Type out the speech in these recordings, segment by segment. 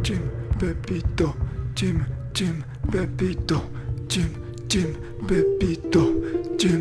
Jim, Pepito, Jim, Pepito, Jim, Pepito, Jim,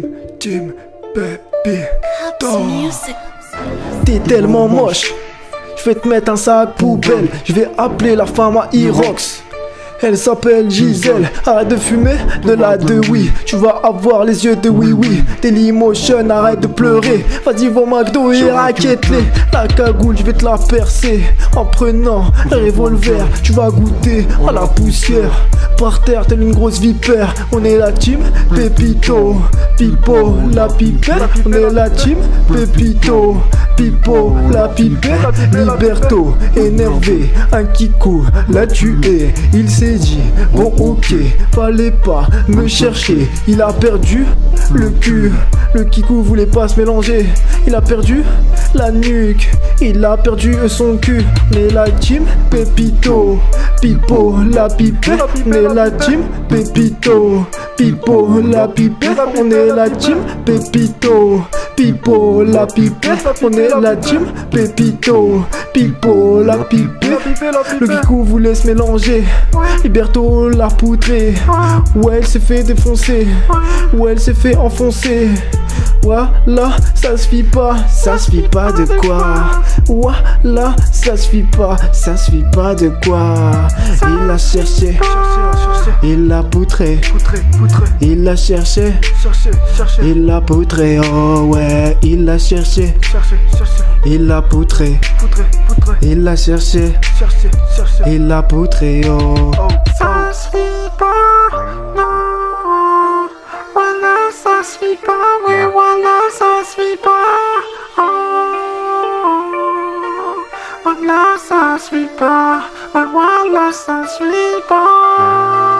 Pepito. T'es tellement moche, je vais te mettre un sac poubelle. Je vais appeler la femme à Irox. Elle s'appelle Gisèle. Arrête de fumer de la de oui. Tu vas avoir les yeux de oui oui. Dailymotion, arrête de pleurer. Vas-y va au McDo et raquette-les. La cagoule, je vais te la percer. En prenant le revolver, tu vas goûter à la poussière. Par terre, telle une grosse vipère. On est la team Pepito, Pipo, la pipette. On est la team Pepito, Pipo, la pipette. Liberto, énervé, un kikou l'a tué. Il s'est dit, bon ok, fallait pas me chercher. Il a perdu le cul. Le kikou voulait pas se mélanger. Il a perdu la nuque. Il a perdu son cul. On est la team Pepito, Pipo, la pipette. On est la team Pepito, Pipo, la pipette. On est la team Pepito, Pipo, la pipette. On est la team Pepito, Pipo, la pipette. Le kikou voulait se mélanger. Liberto l'a poutré. Ouais, elle s'est fait défoncer. Ouais, elle s'est fait enfoncer. Voilà, ça se fit pas. Ça se fit pas de quoi. Voilà, ça se fit pas. Ça se fit pas de quoi. Il l'a cherché. Il l'a poutré. Il l'a cherché. Il l'a poutré. Oh ouais, il l'a cherché. Il l'a poutré. Il l'a cherché. Il l'a poutré. Oh. Ça se fait pas, non. Voilà, ça se fait pas, ouais, voilà, ça se fait pas. Oh. Voilà, ça se fait pas, ouais, voilà, ça se fait pas.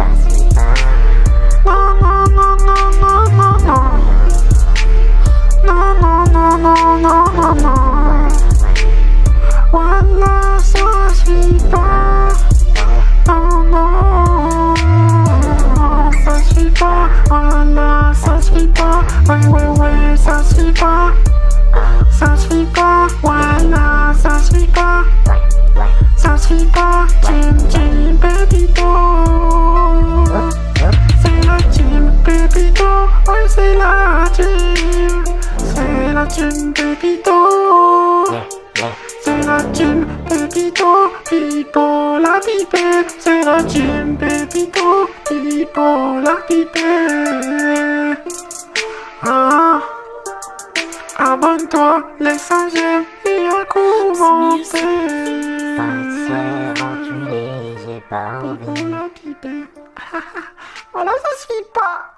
Non, non, non, non, non, non, non. Non, non, non, non, non, non, non. Voilà, ça se fait pas. Non, non, ça se fait pas. Voilà, ça se fait pas. Ouais, ouais, ouais, ça se fait pas. Ça se fait pas. Voilà, ça se fait pas. Ça se fait pas. Team Pepito. C'est la team Pepito. Ouais, c'est la team. C'est la team Pepito. C'est la team Pepito, Pipo, la pipette. C'est la team Pepito, Pipo, la pipette. Ah. Abonne-toi, laisse un j'aime et un commentaire. Enculé, j'ai pas envie. Pipo, la pipette. Voilà, ça se fait pas.